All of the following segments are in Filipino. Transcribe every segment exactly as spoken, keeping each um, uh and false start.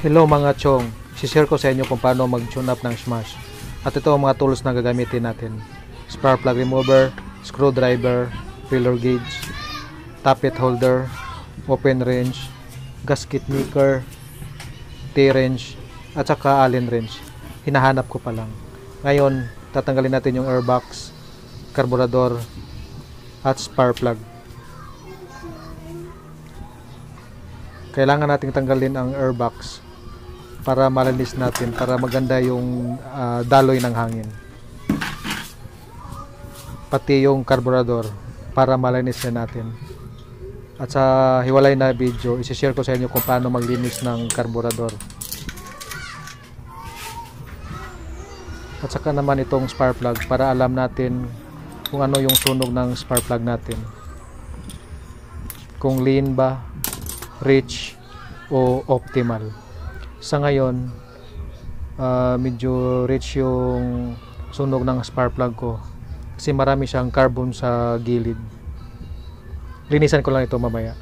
Hello mga chong, share ko sa inyo kung paano mag-tune up ng Smash. At ito ang mga tools na gagamitin natin. Spark plug remover, screwdriver, filler gauge, tappet holder, open wrench, gasket maker, T-wrench, at saka Allen wrench. Hinahanap ko pa lang. Ngayon, tatanggalin natin yung airbox, karburador, at spark plug. Kailangan nating tanggalin ang airbox para malinis natin, para maganda yung uh, daloy ng hangin. Pati yung karburador para malinis na natin. At sa hiwalay na video, isi-share ko sa inyo kung paano maglinis ng karburador. At saka naman itong spark plug para alam natin kung ano yung sunog ng spark plug natin. Kung lean ba, rich o optimal. Sa ngayon uh, medyo rich yung sunog ng spark plug ko kasi marami siyang carbon sa gilid. Linisan ko lang ito mamaya.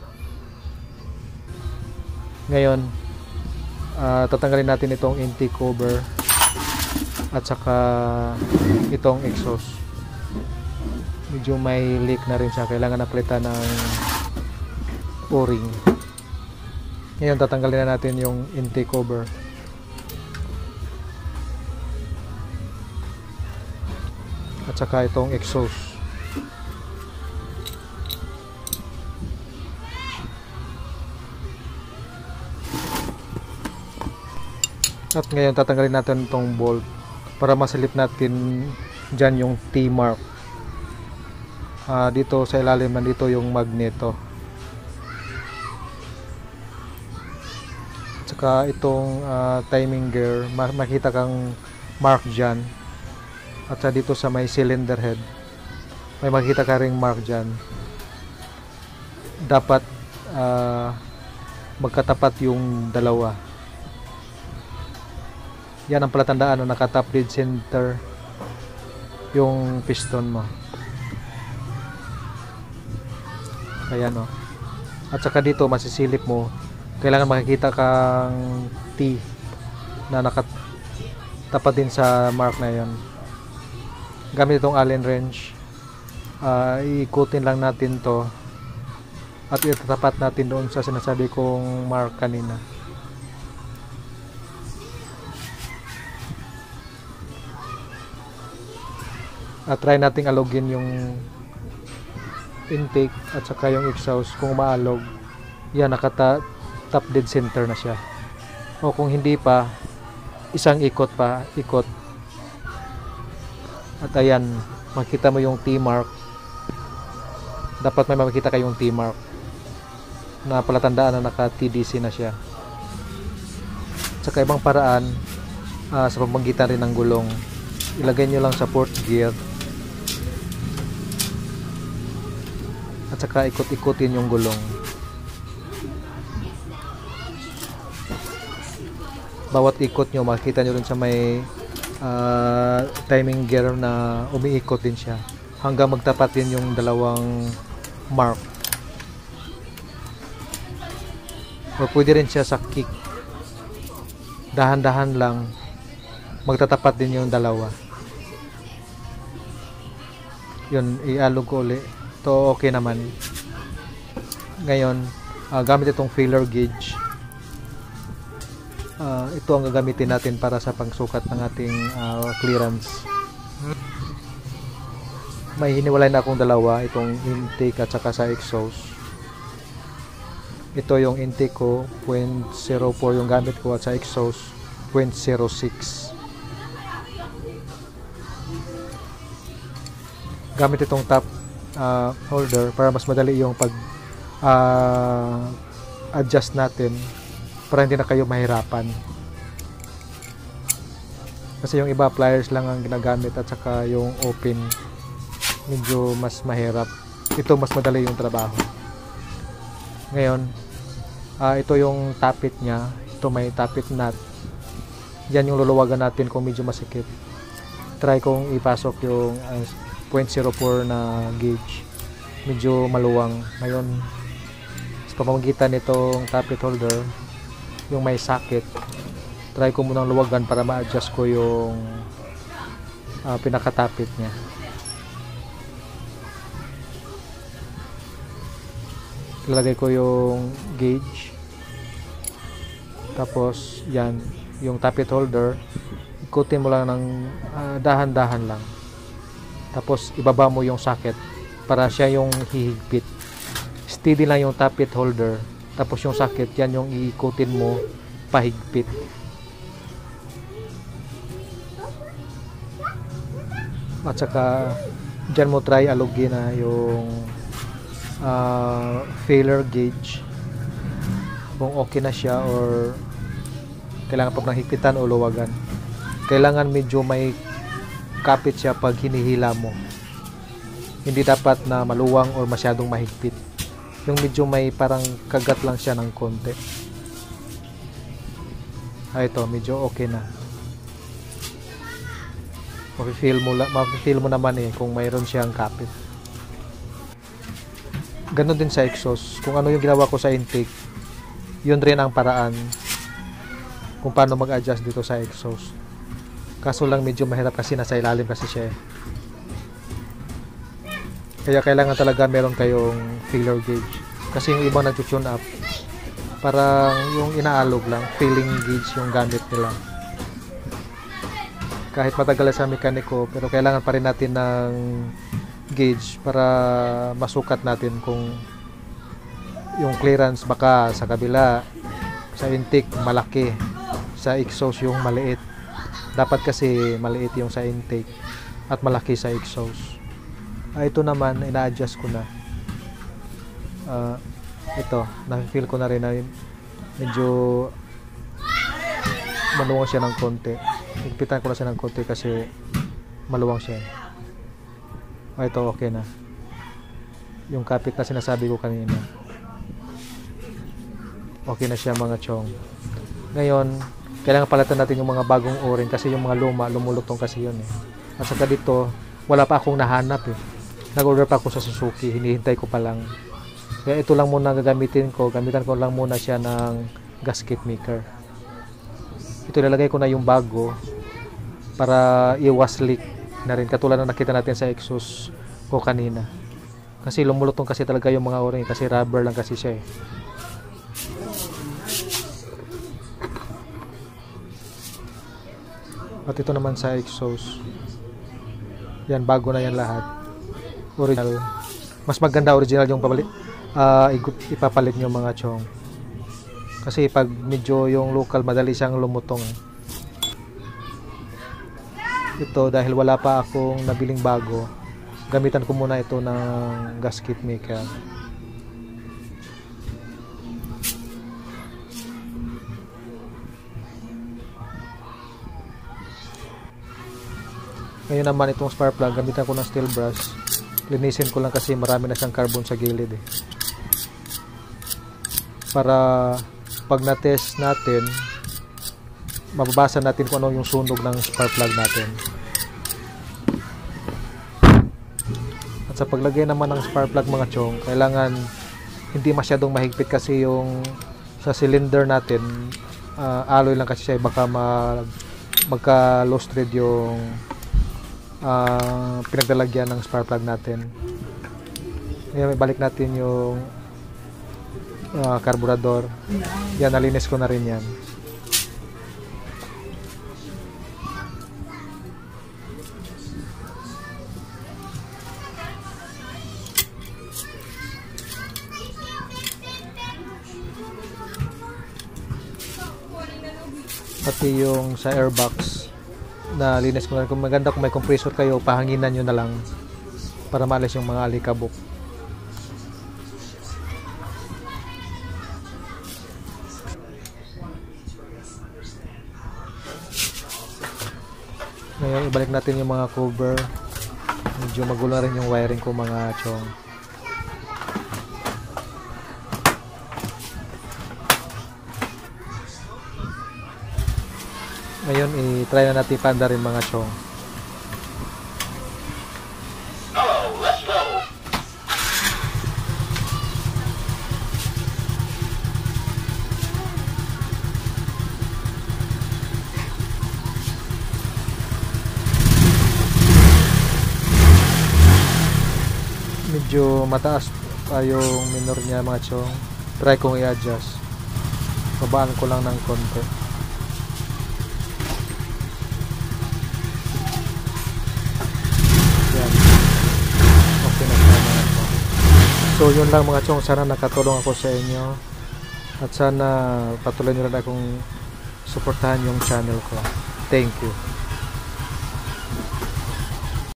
Ngayon uh, tatanggalin natin itong intake cover at saka itong exhaust. Medyo may leak na rin siya, kailangan na palitan ng o-ring. Ngayon tatanggalin na natin yung intake cover. At saka itong exhaust. At ngayon tatanggalin natin itong bolt para masilip natin dyan yung T-mark. Uh, dito sa ilalim nandito yung magneto. Saka itong uh, timing gear, makita kang mark dyan. At sa dito sa may cylinder head, may makita ka ring mark dyan. Dapat uh, magkatapat yung dalawa. Yan ang palatandaan na nakatap dead center yung piston mo. Ayan o. At saka dito masisilip mo, kailangan makikita kang T na nakatapat din sa mark na yon. Gamit itong Allen wrench, uh, iikutin lang natin to at itatapat natin doon sa sinasabi kong mark kanina. At try nating alogin yung intake at saka yung exhaust. Kung maalog, yan, nakata top dead center na siya. O kung hindi pa, isang ikot pa, ikot. At ayan, makita mo yung T-mark. Dapat may makita kayong T-mark na palatandaan na naka-T D C na siya. At saka ibang paraan, uh, sa pamamagitan rin ng gulong, ilagay nyo lang sa fourth gear at saka ikot-ikutin yung gulong. Bawat ikot nyo, makikita nyo rin sa may uh, timing gear na umiikot din siya hanggang magtapat din yung dalawang mark. O pwede rin siya sa kick, dahan-dahan lang magtatapat din yung dalawa. Yun, ialog ko ulit. Ito okay naman. Ngayon uh, gamit itong filler gauge. Uh, ito ang gagamitin natin para sa pangsukat ng ating uh, clearance. May hiniwalay na akong dalawa, itong intake at saka sa exhaust. Ito yung intake ko, zero point zero four yung gamit ko, at sa exhaust zero point zero six. Gamit itong top uh, holder para mas madali yung pag uh, adjust natin, para hindi na kayo mahirapan. Kasi yung iba pliers lang ang ginagamit at saka yung open medyo mas mahirap. Ito mas madali yung trabaho. Ngayon uh, ito yung tappet nya. Ito may tappet nut. Yan yung luluwagan natin kung medyo masikip. Try kong ipasok yung uh, zero point zero four na gauge. Medyo maluwang. Ngayon sa pamamagitan nitong tappet holder, yung may sakit, try ko munang luwagan para ma-adjust ko yung uh, pinakatapit niya. Ilalagay ko yung gauge, tapos yan yung tappet holder, ikutin mo lang ng uh, dahan-dahan lang, tapos ibaba mo yung socket para siya yung hihigpit. Steady lang yung tappet holder, tapos yung socket yan yung iikutin mo pahigpit. At saka dyan mo try alugin na yung uh, failure gauge kung okay na siya or kailangan pa ng higpitan o luwagan. Kailangan medyo may kapit siya pag hinihila mo, hindi dapat na maluwang or masyadong mahigpit, yung medyo may parang kagat lang siya ng konti. Ah, ito medyo okay na. Mafe-feel mo, mafe-feel mo naman eh kung mayroon siyang kapit. Ganon din sa exhaust. Kung ano yung ginawa ko sa intake, yun rin ang paraan kung paano mag-adjust dito sa exhaust. Kaso lang medyo mahirap kasi nasa ilalim kasi siya eh. Kaya kailangan talaga meron kayong failure gauge. Kasi yung ibang nag-tune up, parang yung inaalog lang, feeling gauge yung gamit nila. Kahit matagal sa mekaniko, pero kailangan pa rin natin ng gauge para masukat natin kung yung clearance baka sa kabila, sa intake malaki, sa exhaust yung maliit. Dapat kasi maliit yung sa intake at malaki sa exhaust. Ah, ito naman ina-adjust ko na. Uh, ito, na-feel ko na rin na medyo maluwang siya ng konti. Higpitan ko na siya ng konti kasi maluwang siya. Ah, ito okay na. Yung kapit na sinasabi ko kanina, okay na siya mga chong. Ngayon, kailangan palitan natin yung mga bagong o-ring kasi yung mga luma, lumulutong kasi yun eh. At saka dito, wala pa akong nahanap eh. Nag-order pa ako sa Suzuki, hinihintay ko pa lang. Kaya ito lang muna gagamitin ko, gamitan ko lang muna siya ng gasket maker. Ito ilalagay ko na yung bago para iwas leak na rin, katulad na nakita natin sa exhaust ko kanina. Kasi lumulutong kasi talaga yung mga o-ring kasi rubber lang kasi siya eh. At ito naman sa exhaust, yan bago na yan lahat, original. Mas maganda original yung papalit, uh, ipapalit nyo mga chong, kasi pag medyo yung local madali siyang lumutong. Ito dahil wala pa akong nabiling bago, gamitan ko muna ito ng gasket maker. Ngayon naman itong spark plug, gamitan ko ng steel brush. Linisin ko lang kasi marami na siyang carbon sa gilid eh. Para pag na-test natin, mababasa natin kung ano yung sunog ng spark plug natin. At sa paglagay naman ng spark plug mga chong, kailangan hindi masyadong mahigpit kasi yung sa cylinder natin, uh, alloy lang kasi siya, baka mag, magka low thread yung Uh, pinagdalagyan ng spark plug natin. Ngayon balik natin yung uh, carburetor. Yan, nalinis ko na rin yan. Pati yung sa airbox na linis ko na. Kung maganda kung may compressor kayo, pahanginan nyo na lang para maalis yung mga alikabok. Ngayon ibalik natin yung mga cover. Medyo magulo na rin yung wiring ko mga chong. Ngayon, i-try na natin panda rin mga chong. medyo mataas pa yung minor niya mga chong, try kong i-adjust. Babaan ko lang ng konti. Yan. Okay na sana ito. So yun lang mga chong, sana nakatulong ako sa inyo. At sana patuloy nyo rin akong suportahan yung channel ko. Thank you.